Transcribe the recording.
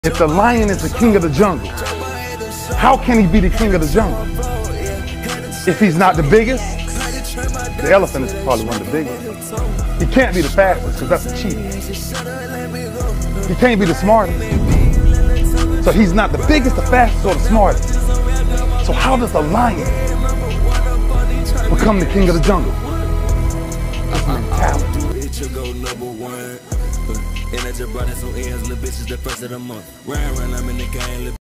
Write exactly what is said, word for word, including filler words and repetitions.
If the lion is the king of the jungle, how can he be the king of the jungle? If he's not the biggest, the elephant is probably one of the biggest. He can't be the fastest because that's a cheat. He can't be the smartest. So he's not the biggest, the fastest, or the smartest. So how does the lion become the king of the jungle? That's mentality. And I just brought in some ends, little bitches the first of the month. Ryan, run, I'm in the game.